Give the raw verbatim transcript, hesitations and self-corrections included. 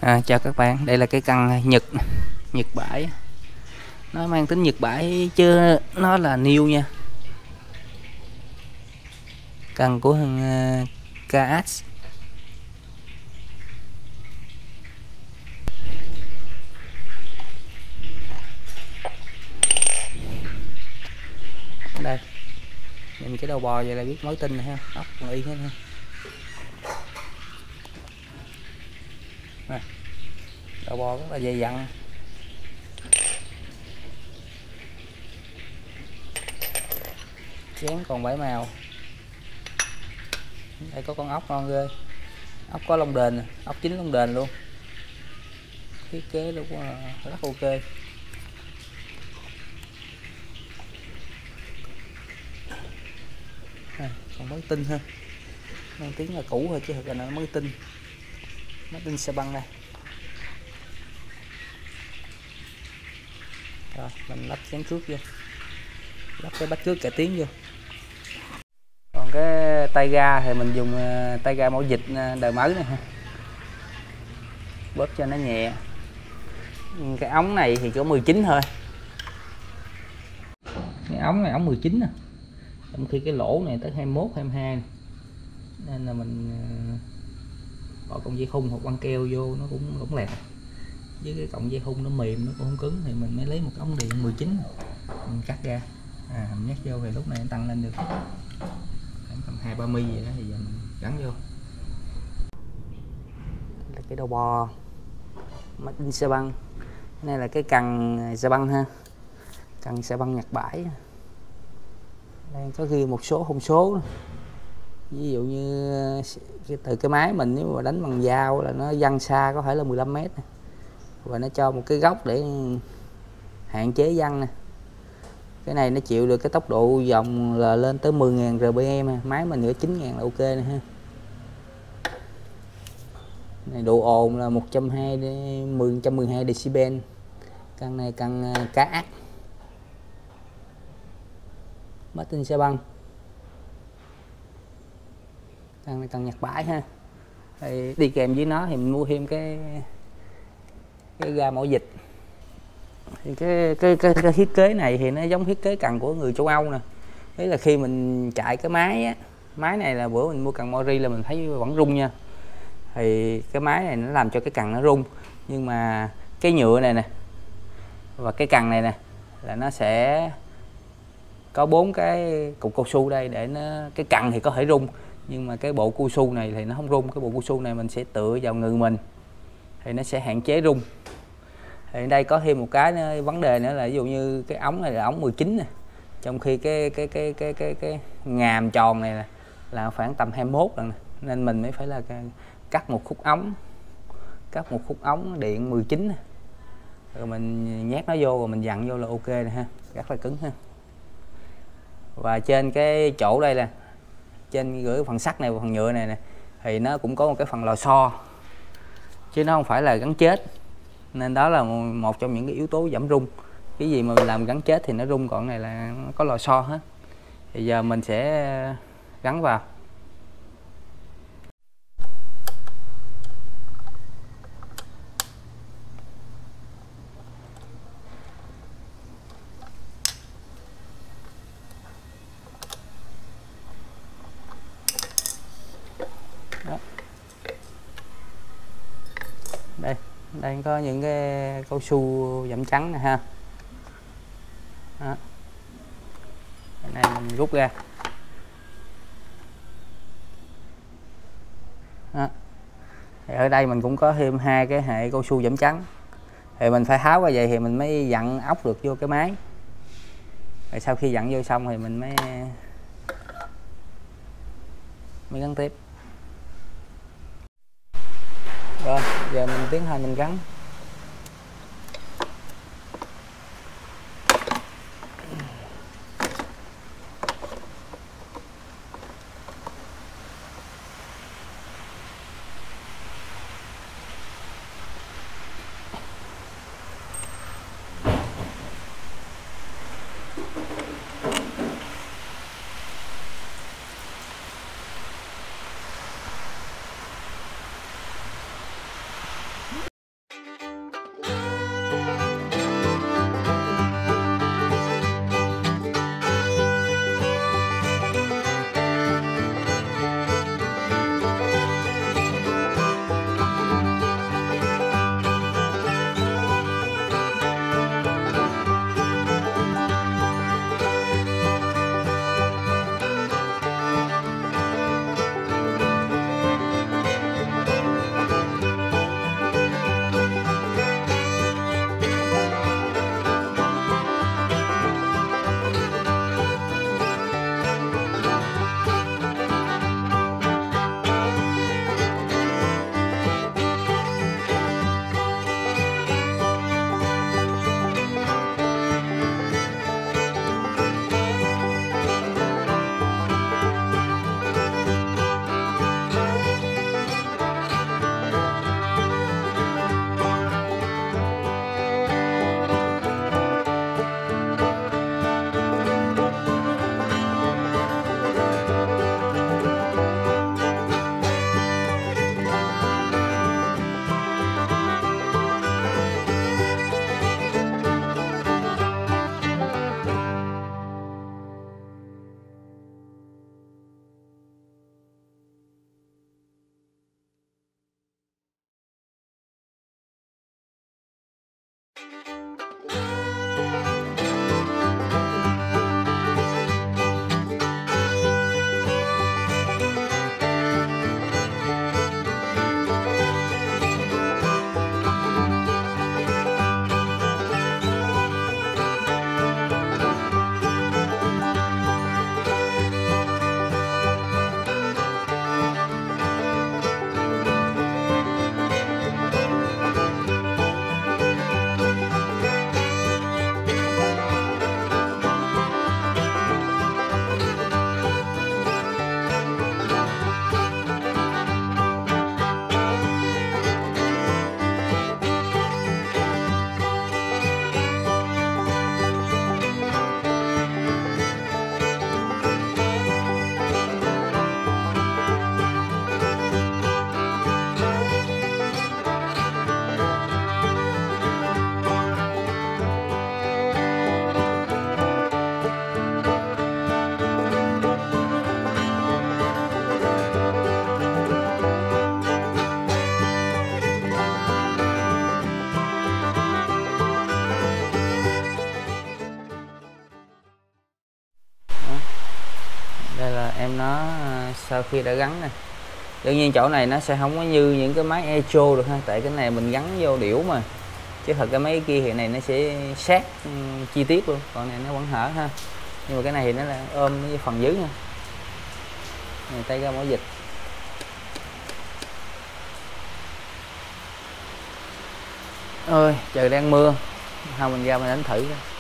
À, chào các bạn, đây là cái căn Nhật Nhật bãi. Nó mang tính Nhật bãi chứ nó là new nha. Căn của thằng uh, ca ét. Đây, nhìn cái đầu bò vậy là biết mối tinh ha, ốc còn y hết ha. Nè, đầu bò rất là dày dặn. Chén còn bảy màu. Đây có con ốc ngon ghê. Ốc có lông đền, ốc chín lông đền luôn. Thiết kế rất, rất ok. À, còn mới tinh ha, mang tiếng là cũ thôi chứ thực ra nó mới tinh, mới tinh xe băng đây. Rồi mình lắp chén cước vô, lắp cái bát cước cải tiến vô. Còn cái tay ga thì mình dùng tay ga mẫu vịt đời mới này ha, bóp cho nó nhẹ. Cái ống này thì có mười chín thôi, cái ống này ống mười chín nè, trong khi cái lỗ này tới hai mươi mốt hai mươi hai, nên là mình bỏ cọng dây khung hoặc băng keo vô nó cũng lỏng lẻo, với cái cọng dây khung nó mềm nó cũng không cứng thì mình mới lấy một ống điện mười chín mình cắt ra, à mình nhét vô thì lúc này nó tăng lên được khoảng tầm hai ba mi vậy đó, thì giờ mình gắn vô. Đây là cái đầu bò made in xe băng, cái này là cái cần xe băng ha, cần xe băng Nhật bãi. Đây có ghi một số thông số, ví dụ như từ cái máy mình nếu mà đánh bằng dao là nó văng xa có thể là mười lăm mét, và nó cho một cái góc để hạn chế văng nè. Cái này nó chịu được cái tốc độ vòng là lên tới mười nghìn rờ pê em, máy mình nữa chín nghìn là ok nè ha. Này độ ồn là một trăm hai mươi một trăm mười hai decibel. Căn này căn cá ác made in xe băng, căn này căn Nhật bãi ha. Thì đi kèm với nó thì mình mua thêm cái cái ga mẫu vịt. Thì cái cái, cái cái thiết kế này thì nó giống thiết kế cần của người châu Âu nè. Đấy là khi mình chạy cái máy á, máy này là bữa mình mua cần Mori là mình thấy vẫn rung nha. Thì cái máy này nó làm cho cái cần nó rung, nhưng mà cái nhựa này nè và cái cần này nè là nó sẽ có bốn cái cục cao su đây để nó, cái cần thì có thể rung nhưng mà cái bộ cao su này thì nó không rung. Cái bộ cao su này mình sẽ tựa vào người mình thì nó sẽ hạn chế rung. Thì đây có thêm một cái vấn đề nữa là ví dụ như cái ống này là ống mười chín nè, trong khi cái cái cái cái cái cái ngàm tròn này là, là khoảng tầm hai mươi mốt lần, nên mình mới phải là cắt một khúc ống, cắt một khúc ống điện mười chín nè, rồi mình nhét nó vô rồi mình dặn vô là ok nè ha, rất là cứng ha. Và trên cái chỗ đây là trên gửi phần sắt này và phần nhựa này nè thì nó cũng có một cái phần lò xo chứ nó không phải là gắn chết, nên đó là một trong những cái yếu tố giảm rung. Cái gì mà mình làm gắn chết thì nó rung, còn này là nó có lò xo hết. Thì giờ mình sẽ gắn vào. Đó. Đây, đây có những cái cao su giảm trắng nè ha. Đó. Cái này mình rút ra. Đó. Thì ở đây mình cũng có thêm hai cái hệ cao su giảm trắng. Thì mình phải tháo ra vậy thì mình mới dặn ốc được vô cái máy. Rồi sau khi dặn vô xong thì mình mới mới gắn tiếp. Rồi, giờ mình tiến hành mình gắn. Đây là em nó sau khi đã gắn nè. Đương nhiên chỗ này nó sẽ không có như những cái máy electro được ha, tại cái này mình gắn vô điểu mà, chứ thật cái máy kia hiện này nó sẽ sát um, chi tiết luôn, còn này nó vẫn hở ha. Nhưng mà cái này thì nó là ôm cái phần dưới nha. Này, tay ga mỏ dịch. Ơi trời đang mưa, thôi mình ra mình đánh thử coi.